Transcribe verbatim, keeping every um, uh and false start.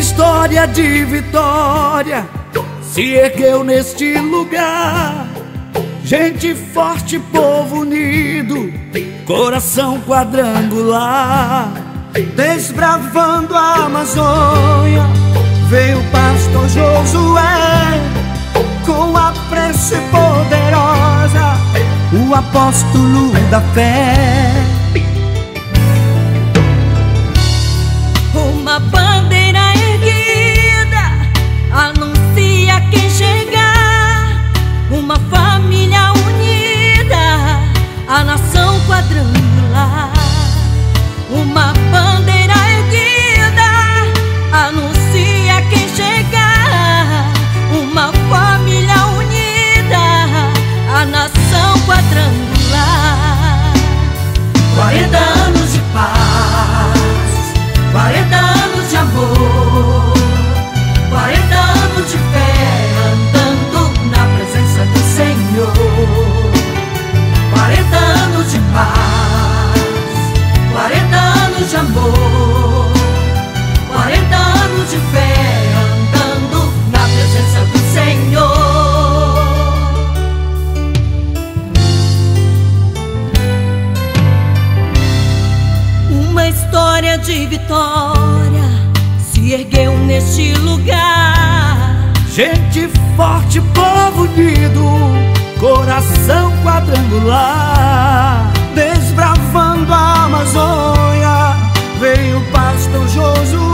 história de vitória se ergueu neste lugar. Gente forte, povo unido, coração quadrangular. Desbravando a Amazônia, veio o pastor Josué, com a prece poderosa, o apóstolo da fé. Uma bandeira erguida anuncia quem chegar, uma família unida, a nação quadrangular. Uma bandeira erguida anuncia quem chegar, uma família unida, a nação quadrangular. Quarenta anos de paz, quarenta anos de amor, quarenta anos de fé, andando na presença do Senhor. Quarenta anos de paz, quarenta anos de amor, quarenta anos de fé, andando na presença do Senhor. Uma história de vitória se ergueu neste lugar. Gente forte, povo unido, coração quadrangular. Desbravando a Amazônia, veio o pastor Josué,